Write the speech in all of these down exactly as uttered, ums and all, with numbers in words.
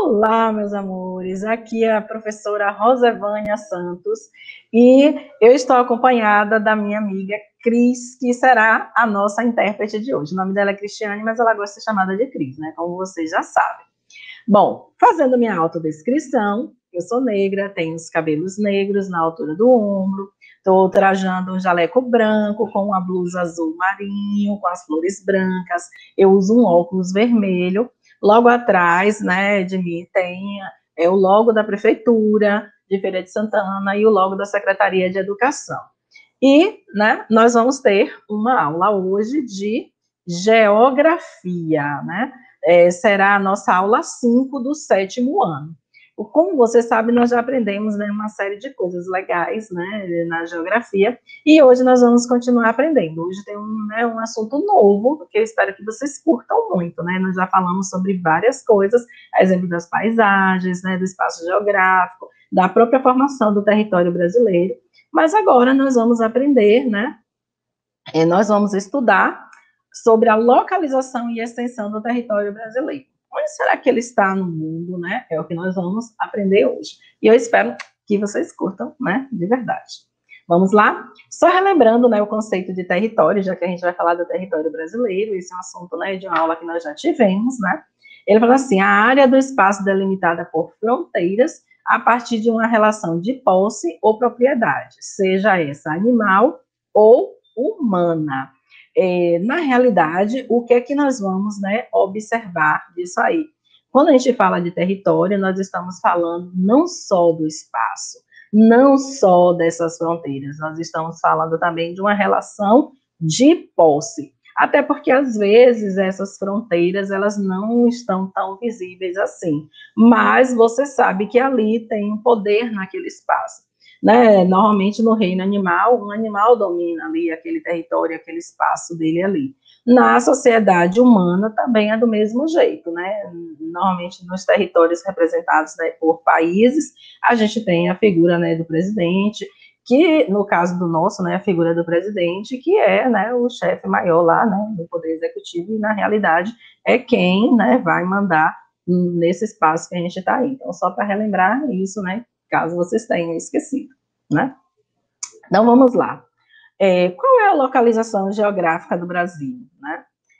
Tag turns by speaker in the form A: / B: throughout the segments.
A: Olá, meus amores, aqui é a professora Rosevânia Santos e eu estou acompanhada da minha amiga Cris, que será a nossa intérprete de hoje. O nome dela é Cristiane, mas ela gosta de ser chamada de Cris, né? Como vocês já sabem. Bom, fazendo minha autodescrição, eu sou negra, tenho os cabelos negros na altura do ombro, estou trajando um jaleco branco com uma blusa azul marinho, com as flores brancas, eu uso um óculos vermelho. Logo atrás, né, de mim tem é, o logo da Prefeitura de Feira de Santana e o logo da Secretaria de Educação. E, né, nós vamos ter uma aula hoje de geografia, né? É, será a nossa aula cinco do sétimo ano. Como você sabe, nós já aprendemos, né, uma série de coisas legais, né, na geografia, e hoje nós vamos continuar aprendendo. Hoje tem um, né, um assunto novo, que eu espero que vocês curtam muito, né, nós já falamos sobre várias coisas, a exemplo das paisagens, né, do espaço geográfico, da própria formação do território brasileiro, mas agora nós vamos aprender, né, e nós vamos estudar sobre a localização e extensão do território brasileiro. Onde será que ele está no mundo, né? É o que nós vamos aprender hoje. E eu espero que vocês curtam, né? De verdade. Vamos lá? Só relembrando, né, o conceito de território, já que a gente vai falar do território brasileiro, esse é um assunto, né, de uma aula que nós já tivemos, né? Ele fala assim, a área do espaço delimitada por fronteiras a partir de uma relação de posse ou propriedade, seja essa animal ou humana. É, na realidade, o que é que nós vamos, né, observar disso aí? Quando a gente fala de território, nós estamos falando não só do espaço, não só dessas fronteiras, nós estamos falando também de uma relação de posse. Até porque, às vezes, essas fronteiras, elas não estão tão visíveis assim. Mas você sabe que ali tem um poder naquele espaço. Né? Normalmente no reino animal, um animal domina ali aquele território, aquele espaço dele ali. Na sociedade humana também é do mesmo jeito, né? Normalmente nos territórios representados, né, por países, a gente tem a figura, né, do presidente, que no caso do nosso, né, a figura do presidente, que é, né, o chefe maior lá, né, do poder executivo, e na realidade é quem, né, vai mandar nesse espaço que a gente está aí. Então, só para relembrar isso, né, caso vocês tenham esquecido, né? Então, vamos lá. É, qual é a localização geográfica do Brasil, né?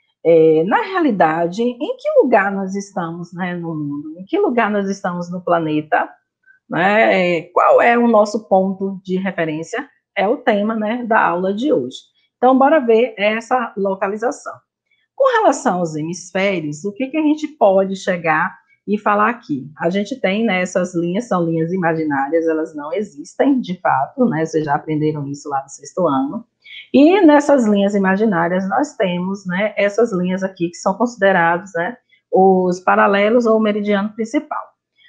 A: É, na realidade, em que lugar nós estamos, né, no mundo? Em que lugar nós estamos no planeta? Né? É, qual é o nosso ponto de referência? É o tema, né, da aula de hoje. Então, bora ver essa localização. Com relação aos hemisférios, o que, que a gente pode chegar e falar aqui? A gente tem, né, essas linhas, são linhas imaginárias, elas não existem, de fato, né, vocês já aprenderam isso lá no sexto ano, e nessas linhas imaginárias nós temos, né, essas linhas aqui que são consideradas, né, os paralelos ou o meridiano principal.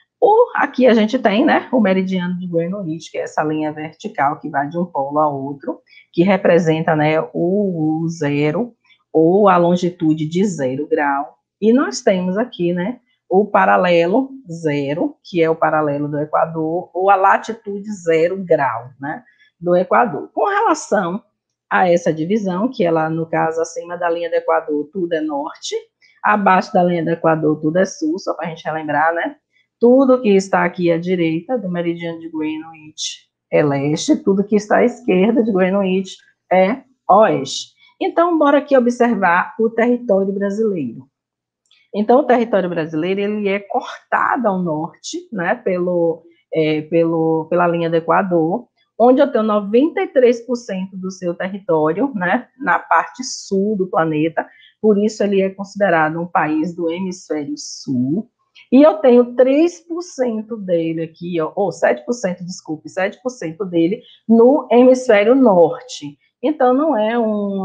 A: O, aqui a gente tem, né, o meridiano de Greenwich, que é essa linha vertical que vai de um polo a outro, que representa, né, o, o zero, ou a longitude de zero grau, e nós temos aqui, né, o paralelo zero, que é o paralelo do Equador, ou a latitude zero grau, né, do Equador. Com relação a essa divisão, que ela, no caso, acima da linha do Equador, tudo é norte, abaixo da linha do Equador, tudo é sul, só para a gente relembrar, né, tudo que está aqui à direita do meridiano de Greenwich é leste, tudo que está à esquerda de Greenwich é oeste. Então, bora aqui observar o território brasileiro. Então, o território brasileiro, ele é cortado ao norte, né, pelo, é, pelo, pela linha do Equador, onde eu tenho noventa e três por cento do seu território, né, na parte sul do planeta, por isso ele é considerado um país do hemisfério sul, e eu tenho três por cento dele aqui, ó, ou sete por cento, desculpe, sete por cento dele no hemisfério norte. Então, não é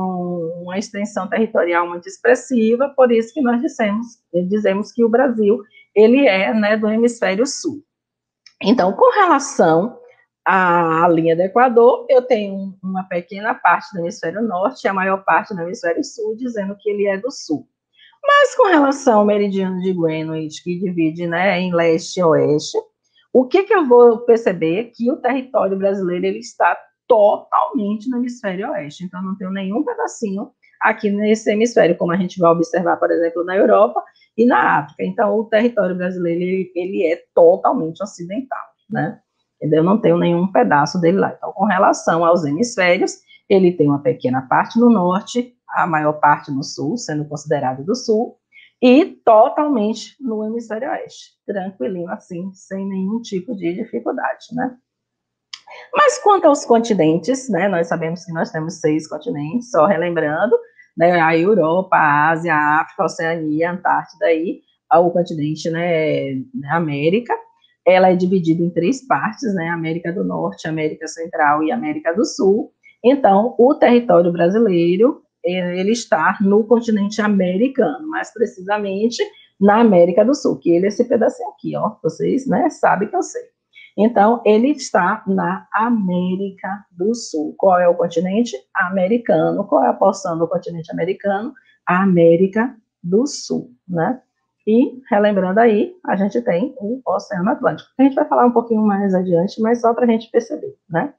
A: um, uma extensão territorial muito expressiva, por isso que nós dizemos, dizemos que o Brasil, ele é, né, do hemisfério sul. Então, com relação à linha do Equador, eu tenho uma pequena parte do hemisfério norte e a maior parte do hemisfério sul, dizendo que ele é do sul. Mas com relação ao meridiano de Greenwich, que divide, né, em leste e oeste, o que, que eu vou perceber? Que o território brasileiro ele está totalmente no hemisfério oeste. Então, não tenho nenhum pedacinho aqui nesse hemisfério, como a gente vai observar, por exemplo, na Europa e na África. Então, o território brasileiro, ele, ele é totalmente ocidental, né? Eu não tenho nenhum pedaço dele lá. Então, com relação aos hemisférios, ele tem uma pequena parte no norte, a maior parte no sul, sendo considerado do sul, e totalmente no hemisfério oeste, tranquilinho assim, sem nenhum tipo de dificuldade, né? Mas quanto aos continentes, né, nós sabemos que nós temos seis continentes, só relembrando, né, a Europa, a Ásia, a África, a Oceania, a Antártida e o continente, né, América. Ela é dividida em três partes, né, América do Norte, América Central e América do Sul. Então, o território brasileiro, ele está no continente americano, mais precisamente na América do Sul, que ele é esse pedacinho aqui, ó, vocês, né, sabem que eu sei. Então, ele está na América do Sul. Qual é o continente? Americano. Qual é a porção do continente americano? A América do Sul, né? E, relembrando aí, a gente tem o Oceano Atlântico. A gente vai falar um pouquinho mais adiante, mas só para a gente perceber, né?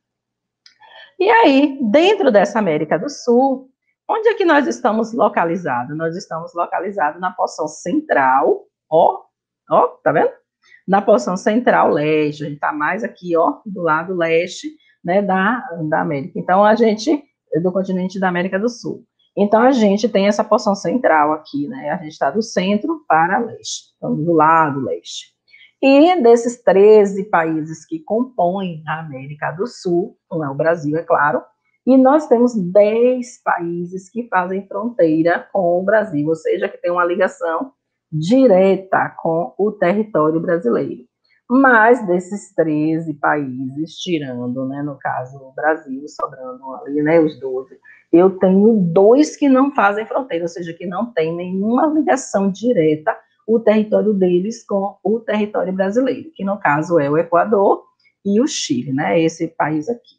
A: E aí, dentro dessa América do Sul, onde é que nós estamos localizados? Nós estamos localizados na porção central, ó, ó, tá vendo? Na porção central leste, a gente está mais aqui, ó, do lado leste, né, da, da América. Então, a gente, do continente da América do Sul. Então, a gente tem essa porção central aqui, né, a gente está do centro para leste, então, do lado leste. E desses treze países que compõem a América do Sul, não é o Brasil, é claro, e nós temos dez países que fazem fronteira com o Brasil, ou seja, que tem uma ligação direta com o território brasileiro. Mas desses treze países, tirando, né, no caso, o Brasil, sobrando ali, né, os doze, eu tenho dois que não fazem fronteira, ou seja, que não tem nenhuma ligação direta o território deles com o território brasileiro, que no caso é o Equador e o Chile, né, esse país aqui.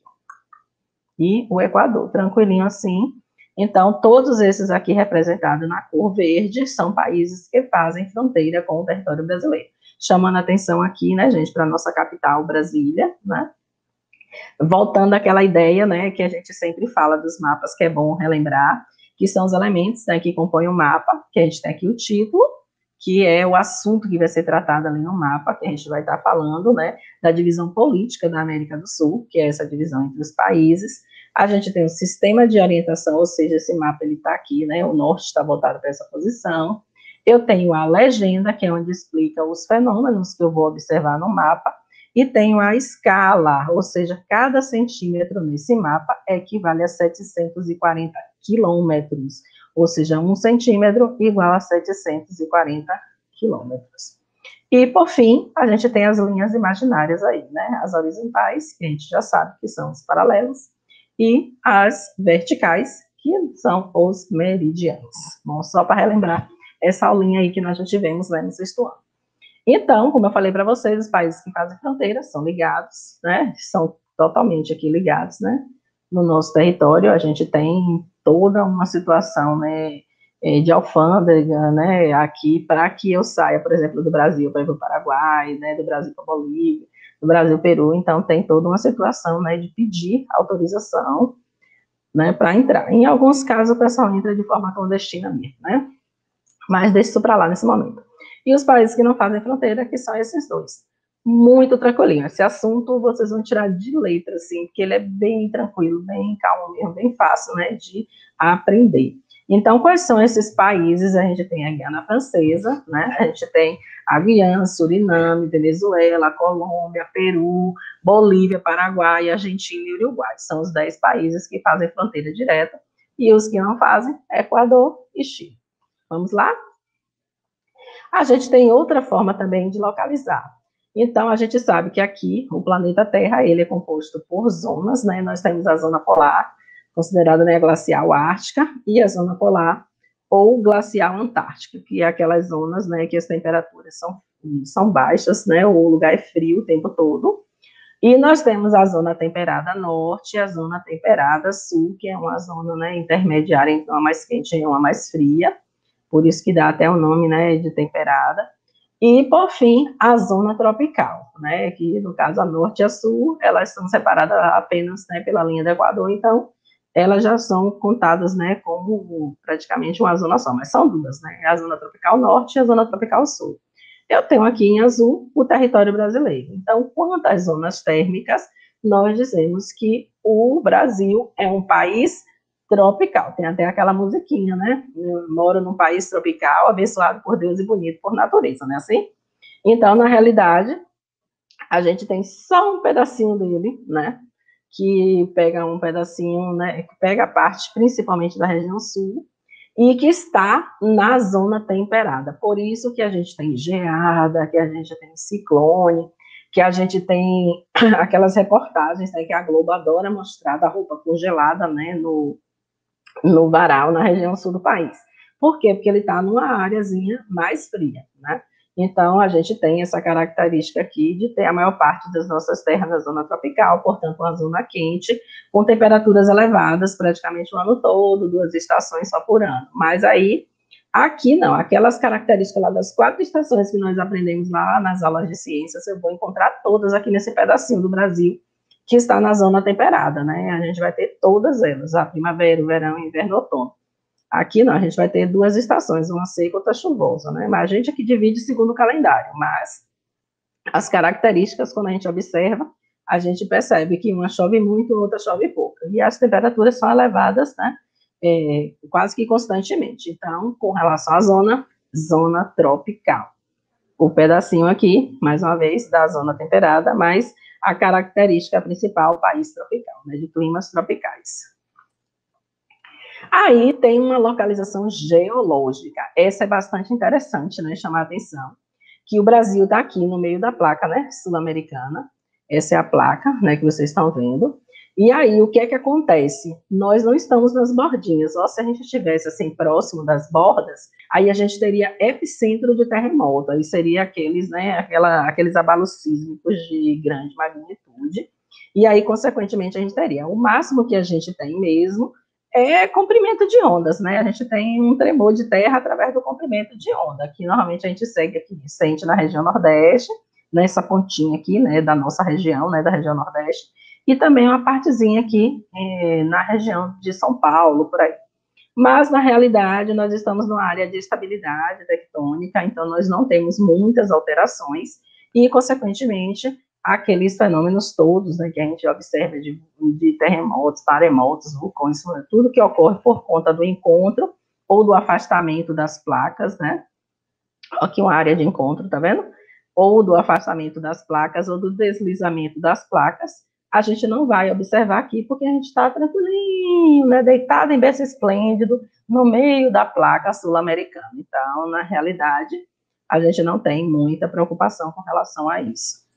A: E o Equador, tranquilinho assim. Então, todos esses aqui representados na cor verde são países que fazem fronteira com o território brasileiro. Chamando a atenção aqui, né, gente, para a nossa capital, Brasília, né? Voltando àquela ideia, né, que a gente sempre fala dos mapas, que é bom relembrar, que são os elementos, né, que compõem o mapa, que a gente tem aqui o título, que é o assunto que vai ser tratado ali no mapa, que a gente vai estar falando, né, da divisão política da América do Sul, que é essa divisão entre os países. A gente tem o sistema de orientação, ou seja, esse mapa ele está aqui, né, o norte está voltado para essa posição. Eu tenho a legenda, que é onde explica os fenômenos que eu vou observar no mapa, e tenho a escala, ou seja, cada centímetro nesse mapa equivale a setecentos e quarenta quilômetros, ou seja, um centímetro igual a setecentos e quarenta quilômetros. E, por fim, a gente tem as linhas imaginárias aí, né, as horizontais, que a gente já sabe que são os paralelos, e as verticais, que são os meridianos. Bom, só para relembrar essa aulinha aí que nós já tivemos lá no sexto ano. Então, como eu falei para vocês, os países que fazem fronteiras são ligados, né, são totalmente aqui ligados, né, no nosso território. A gente tem toda uma situação, né, de alfândega, né, aqui, para que eu saia, por exemplo, do Brasil para ir para o Paraguai, né, do Brasil para a Bolívia, do Brasil para o Peru. Então, tem toda uma situação, né, de pedir autorização, né, para entrar. Em alguns casos, o pessoal entra de forma clandestina mesmo, né, mas deixa isso para lá nesse momento. E os países que não fazem fronteira, que são esses dois. Muito tranquilinho. Esse assunto vocês vão tirar de letra, assim, porque ele é bem tranquilo, bem calmo mesmo, bem fácil, né, de aprender. Então, quais são esses países? A gente tem a Guiana Francesa, né, a gente tem a Guiana, Suriname, Venezuela, Colômbia, Peru, Bolívia, Paraguai, Argentina e Uruguai. São os dez países que fazem fronteira direta, e os que não fazem, Equador e Chile. Vamos lá? A gente tem outra forma também de localizar. Então, a gente sabe que aqui, o planeta Terra, ele é composto por zonas, né? Nós temos a zona polar, considerada, né, glacial ártica, e a zona polar, ou glacial antártica, que é aquelas zonas, né, que as temperaturas são, são baixas, né? O lugar é frio o tempo todo. E nós temos a zona temperada norte e a zona temperada sul, que é uma zona, né, intermediária entre uma mais quente e uma mais fria, por isso que dá até o nome, né, de temperada. E, por fim, a zona tropical, né, que no caso a norte e a sul, elas são separadas apenas, né, pela linha do Equador. Então, elas já são contadas, né, como praticamente uma zona só, mas são duas, né, a zona tropical norte e a zona tropical sul. Eu tenho aqui em azul o território brasileiro. Então, quanto às zonas térmicas, nós dizemos que o Brasil é um país tropical. Tem até aquela musiquinha, né? Eu moro num país tropical, abençoado por Deus e bonito por natureza, não é assim? Então, na realidade, a gente tem só um pedacinho dele, né? Que pega um pedacinho, né? Que pega a parte principalmente da região sul e que está na zona temperada. Por isso que a gente tem geada, que a gente tem ciclone, que a gente tem aquelas reportagens, né, que a Globo adora mostrar da roupa congelada, né, no, no varal, na região sul do país. Por quê? Porque ele está numa áreazinha mais fria, né? Então, a gente tem essa característica aqui de ter a maior parte das nossas terras na zona tropical, portanto, uma zona quente, com temperaturas elevadas praticamente o ano todo, duas estações só por ano. Mas aí, aqui não, aquelas características lá das quatro estações que nós aprendemos lá nas aulas de ciências, eu vou encontrar todas aqui nesse pedacinho do Brasil, que está na zona temperada, né? A gente vai ter todas elas, a primavera, o verão, o inverno, o outono. Aqui não, a gente vai ter duas estações, uma seca e outra chuvosa, né? Mas a gente aqui divide segundo o calendário, mas as características, quando a gente observa, a gente percebe que uma chove muito, outra chove pouco. E as temperaturas são elevadas, né? É, quase que constantemente. Então, com relação à zona, zona tropical. O pedacinho aqui, mais uma vez, da zona temperada, mas a característica principal, país tropical, né? De climas tropicais. Aí tem uma localização geológica. Essa é bastante interessante, né? Chamar a atenção. Que o Brasil está aqui no meio da placa, né? Sul-americana. Essa é a placa, né? Que vocês estão vendo. E aí, o que é que acontece? Nós não estamos nas bordinhas. Ou se a gente estivesse, assim, próximo das bordas, aí a gente teria epicentro de terremoto. Aí seria aqueles, né? Aquela, aqueles abalos sísmicos de grande magnitude. E aí, consequentemente, a gente teria. O máximo que a gente tem mesmo é comprimento de ondas, né? A gente tem um tremor de terra através do comprimento de onda, que normalmente a gente segue aqui, sente na região Nordeste, nessa pontinha aqui, né, da nossa região, né, da região Nordeste, e também uma partezinha aqui é, na região de São Paulo, por aí. Mas, na realidade, nós estamos numa área de estabilidade tectônica, então nós não temos muitas alterações, e, consequentemente, aqueles fenômenos todos, né, que a gente observa de, de terremotos, maremotos, vulcões, tudo que ocorre por conta do encontro ou do afastamento das placas, né? Aqui uma área de encontro, tá vendo? Ou do afastamento das placas ou do deslizamento das placas, a gente não vai observar aqui porque a gente está tranquilinho, né, deitado em berço esplêndido no meio da placa sul-americana. Então, na realidade, a gente não tem muita preocupação com relação a isso.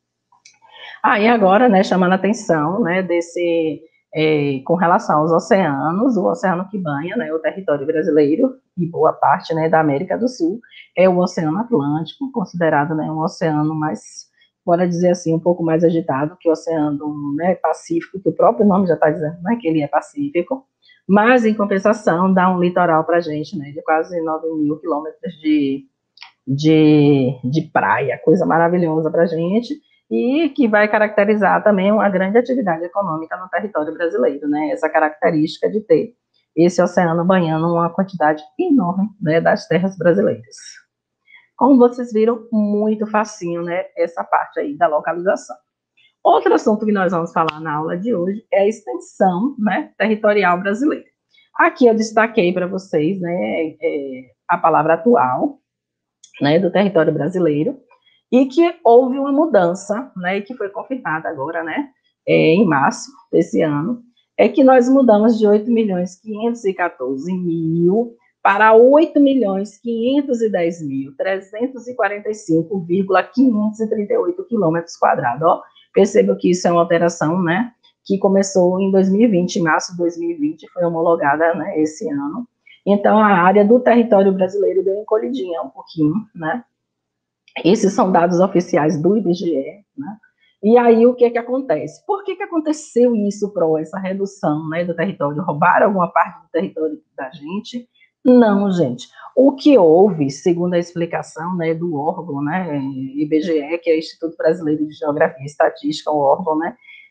A: Aí ah, agora, né, chamando a atenção, né, desse, é, com relação aos oceanos, o oceano que banha, né, o território brasileiro e boa parte, né, da América do Sul, é o Oceano Atlântico, considerado, né, um oceano mais, bora dizer assim, um pouco mais agitado que o Oceano, né, Pacífico, que o próprio nome já está dizendo, né, que ele é Pacífico, mas, em compensação, dá um litoral para a gente, né, de quase nove mil quilômetros de, de, de praia, coisa maravilhosa para a gente, e que vai caracterizar também uma grande atividade econômica no território brasileiro, né, essa característica de ter esse oceano banhando uma quantidade enorme, né, das terras brasileiras. Como vocês viram, muito facinho, né, essa parte aí da localização. Outro assunto que nós vamos falar na aula de hoje é a extensão, né, territorial brasileira. Aqui eu destaquei para vocês, né, é, a palavra atual, né, do território brasileiro, e que houve uma mudança, né, e que foi confirmada agora, né, é, em março desse ano, é que nós mudamos de oito milhões quinhentos e quatorze mil para oito milhões quinhentos e dez mil trezentos e quarenta e cinco vírgula quinhentos e trinta e oito quilômetros quadrados. Ó, perceba que isso é uma alteração, né, que começou em dois mil e vinte, em março de dois mil e vinte, foi homologada, né, esse ano. Então, a área do território brasileiro deu encolhidinha um pouquinho, né. Esses são dados oficiais do I B G E, né? E aí, o que que acontece? Por que que aconteceu isso, Pro, essa redução, né, do território? Roubaram alguma parte do território da gente? Não, gente. O que houve, segundo a explicação, né, do órgão, né, I B G E, que é o Instituto Brasileiro de Geografia e Estatística, o órgão, né,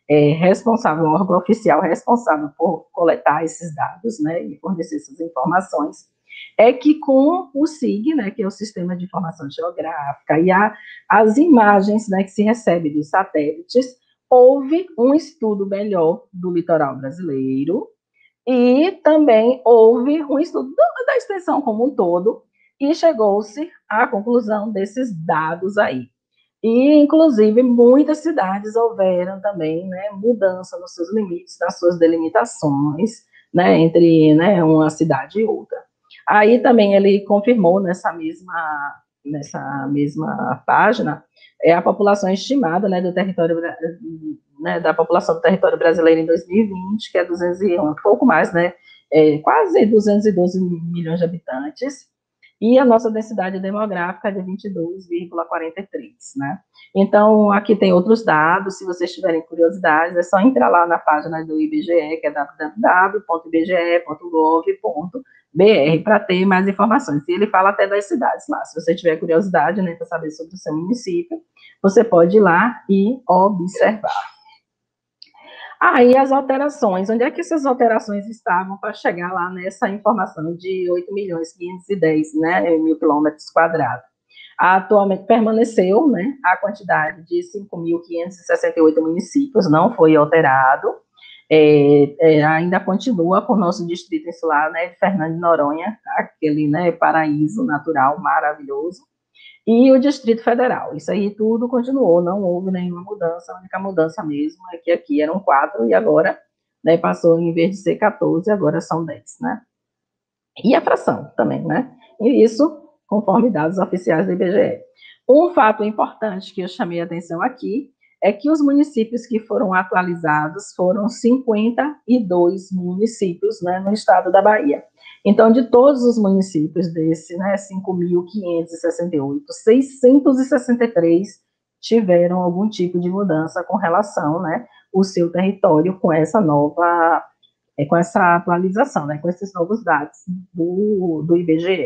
A: é, responsável, um órgão oficial responsável por coletar esses dados, né, e fornecer essas informações, é que com o S I G, né, que é o Sistema de Informação Geográfica, e a, as imagens, né, que se recebe dos satélites, houve um estudo melhor do litoral brasileiro, e também houve um estudo da extensão como um todo, e chegou-se à conclusão desses dados aí. E, inclusive, muitas cidades houveram também, né, mudança nos seus limites, nas suas delimitações, né, entre, né, uma cidade e outra. Aí também ele confirmou nessa mesma, nessa mesma página é, a população estimada, né, do território, né, da população do território brasileiro em dois mil e vinte, que é duzentos e um, um pouco mais, né, é, quase duzentos e doze milhões de habitantes, e a nossa densidade demográfica é de vinte e dois vírgula quarenta e três, né? Então, aqui tem outros dados, se vocês tiverem curiosidades, é só entrar lá na página do I B G E, que é w w w ponto i b g e ponto gov ponto b r, para ter mais informações. E ele fala até das cidades lá. Se você tiver curiosidade, né, para saber sobre o seu município, você pode ir lá e observar. Aí, ah, as alterações, onde é que essas alterações estavam para chegar lá nessa informação de oito milhões quinhentos e dez, né, mil quilômetros quadrados? Atualmente permaneceu, né, a quantidade de cinco mil quinhentos e sessenta e oito municípios, não foi alterado, é, é, ainda continua com o nosso distrito insular, né, de Fernando de Noronha, aquele, né, paraíso natural maravilhoso, e o Distrito Federal. Isso aí tudo continuou, não houve nenhuma mudança, a única mudança mesmo é que aqui eram quatro e agora, né, passou, em vez de ser quatorze, agora são dez, né? E a fração também, né? E isso, conforme dados oficiais do I B G E. Um fato importante que eu chamei a atenção aqui é que os municípios que foram atualizados foram cinquenta e dois municípios, né, no estado da Bahia. Então, de todos os municípios desse, né, cinco mil quinhentos e sessenta e oito, seiscentos e sessenta e três tiveram algum tipo de mudança com relação, né, o seu território com essa nova, é, com essa atualização, né, com esses novos dados do, do I B G E.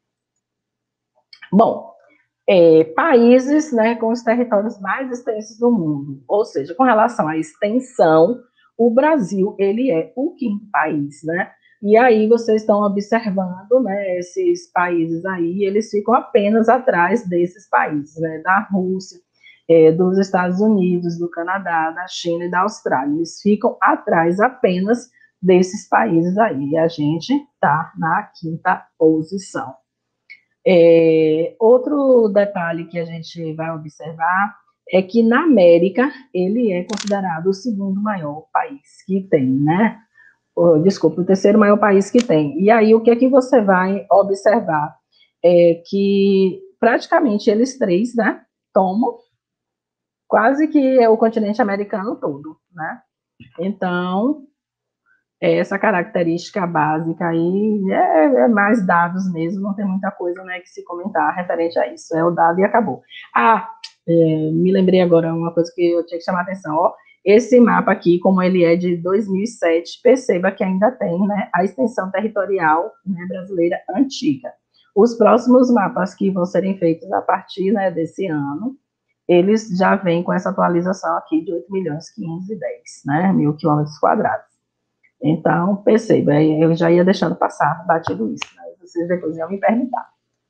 A: Bom, é, países, né, com os territórios mais extensos do mundo, ou seja, com relação à extensão, o Brasil, ele é o quinto país, né? E aí vocês estão observando, né, esses países aí, eles ficam apenas atrás desses países, né, da Rússia, é, dos Estados Unidos, do Canadá, da China e da Austrália. Eles ficam atrás apenas desses países aí. E a gente está na quinta posição. É, outro detalhe que a gente vai observar é que na América ele é considerado o segundo maior país que tem, né? Desculpa, o terceiro maior país que tem. E aí, o que é que você vai observar? É que praticamente eles três, né, tomam quase que é o continente americano todo, né? Então, essa característica básica aí é, é mais dados mesmo, não tem muita coisa, né, que se comentar referente a isso. É o dado e acabou. Ah, é, me lembrei agora uma coisa que eu tinha que chamar a atenção, ó. Esse mapa aqui, como ele é de dois mil e sete, perceba que ainda tem, né, a extensão territorial, né, brasileira antiga. Os próximos mapas que vão serem feitos a partir, né, desse ano, eles já vêm com essa atualização aqui de oito milhões quinhentos e dez, né, mil quilômetros quadrados. Então, perceba, eu já ia deixando passar batido isso, né, vocês depois iam me perguntar.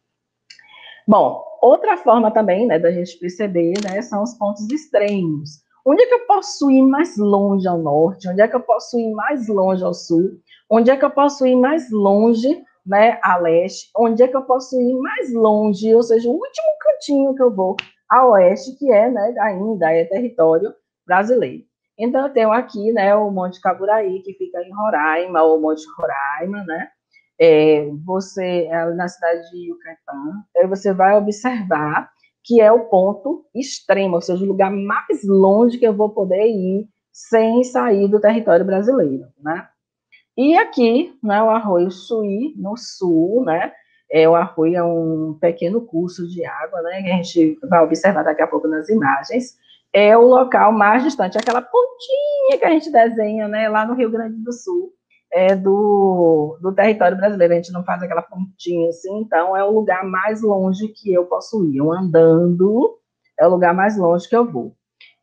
A: Bom, outra forma também, né, da gente perceber, né, são os pontos extremos. Onde é que eu posso ir mais longe ao norte? Onde é que eu posso ir mais longe ao sul? Onde é que eu posso ir mais longe, né, a leste? Onde é que eu posso ir mais longe, ou seja, o último cantinho que eu vou a oeste, que é, né, ainda é território brasileiro. Então, eu tenho aqui, né, o Monte Caburaí, que fica em Roraima, ou Monte Roraima, né? É, você, é, na cidade de Yucatán, aí você vai observar que é o ponto extremo, ou seja, o lugar mais longe que eu vou poder ir sem sair do território brasileiro, né? E aqui, né, o Arroio Chuí, no sul, né, é, o arroio é um pequeno curso de água, né, que a gente vai observar daqui a pouco nas imagens, é o local mais distante, aquela pontinha que a gente desenha, né, lá no Rio Grande do Sul, é do, do território brasileiro, a gente não faz aquela pontinha assim, então é o lugar mais longe que eu posso ir, eu andando, é o lugar mais longe que eu vou.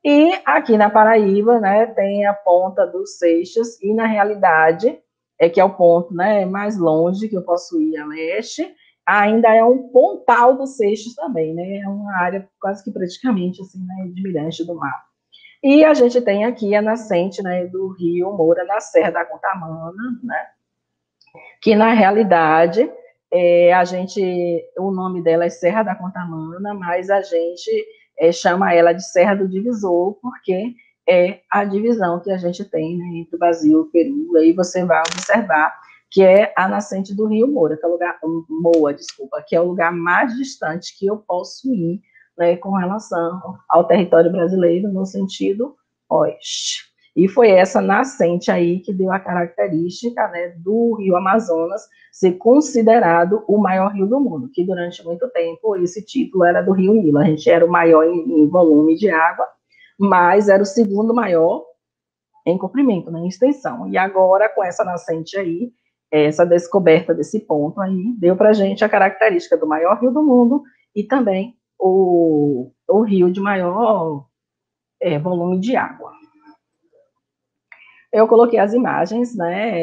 A: E aqui na Paraíba, né, tem a Ponta dos Seixas, e na realidade, é que é o ponto, né, mais longe que eu posso ir a leste, ainda é um pontal dos Seixos também, né, é uma área quase que praticamente, assim, né, de Mirante do Mar. E a gente tem aqui a nascente, né, do Rio Moura, na Serra da Contamana, né, que na realidade, é, a gente, o nome dela é Serra da Contamana, mas a gente é, chama ela de Serra do Divisor, porque é a divisão que a gente tem, né, entre o Brasil e o Peru. Aí você vai observar que é a nascente do Rio Moura, que é o lugar, Moa, desculpa, que é o lugar mais distante que eu posso ir, né, com relação ao território brasileiro no sentido oeste. E foi essa nascente aí que deu a característica, né, do Rio Amazonas ser considerado o maior rio do mundo, que durante muito tempo esse título era do Rio Nilo. A gente era o maior em, em volume de água, mas era o segundo maior em comprimento, né, em extensão. E agora, com essa nascente aí, essa descoberta desse ponto aí, deu para a gente a característica do maior rio do mundo e também o, o rio de maior é, volume de água. Eu coloquei as imagens, né,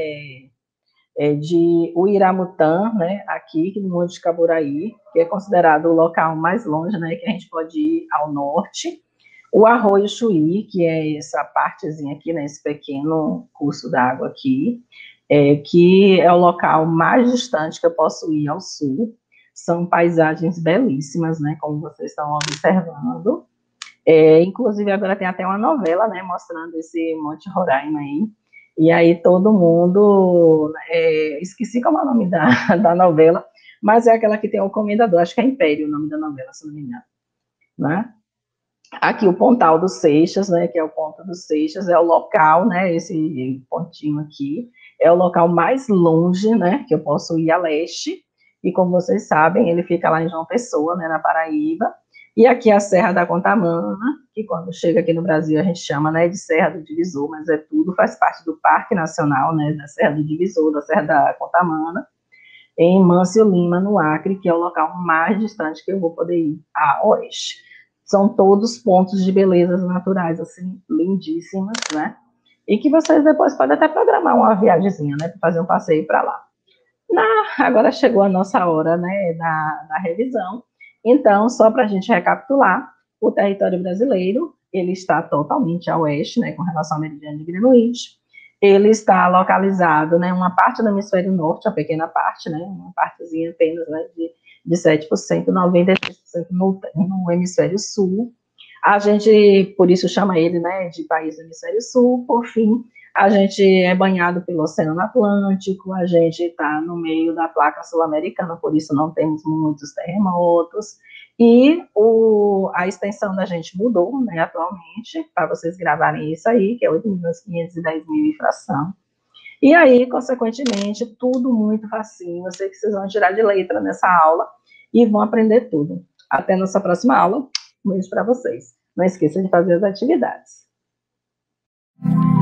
A: é, de Uiramutã, né, aqui no Monte Caburaí, que é considerado o local mais longe, né, que a gente pode ir ao norte. O Arroio Chuí, que é essa partezinha aqui, né, esse pequeno curso d'água aqui, é, que é o local mais distante que eu posso ir ao sul. São paisagens belíssimas, né, como vocês estão observando. É, inclusive, agora tem até uma novela, né, mostrando esse Monte Roraima aí. E aí todo mundo... É, esqueci como é o nome da, da novela, mas é aquela que tem o Comendador, acho que é Império o nome da novela, se não me engano. Né? Aqui o Pontal dos Seixas, né, que é o Ponto dos Seixas, é o local, né, esse pontinho aqui, é o local mais longe, né, que eu posso ir a leste, e como vocês sabem, ele fica lá em João Pessoa, né, na Paraíba. E aqui a Serra da Contamana, que quando chega aqui no Brasil a gente chama, né, de Serra do Divisor, mas é tudo, faz parte do Parque Nacional, né, da Serra do Divisor, da Serra da Contamana, em Mâncio Lima, no Acre, que é o local mais distante que eu vou poder ir a oeste. São todos pontos de belezas naturais, assim, lindíssimas, né, e que vocês depois podem até programar uma viagemzinha, né, para fazer um passeio para lá. Na, agora chegou a nossa hora, né, da, da revisão. Então, só para a gente recapitular, o território brasileiro, ele está totalmente a oeste, né, com relação ao meridiano de Greenwich. Ele está localizado, né, uma parte do hemisfério norte, uma pequena parte, né, uma partezinha apenas, né, de, de sete por cento, noventa e três por cento no, no hemisfério sul. A gente, por isso, chama ele, né, de país do hemisfério sul. Por fim, a gente é banhado pelo Oceano Atlântico, a gente está no meio da placa sul-americana, por isso não temos muitos terremotos, e o, a extensão da gente mudou, né, atualmente, para vocês gravarem isso aí, que é oito milhões quinhentos e dez mil e fração. E aí, consequentemente, tudo muito facinho, eu sei que vocês vão tirar de letra nessa aula, e vão aprender tudo. Até nossa próxima aula, um beijo para vocês. Não esqueça de fazer as atividades.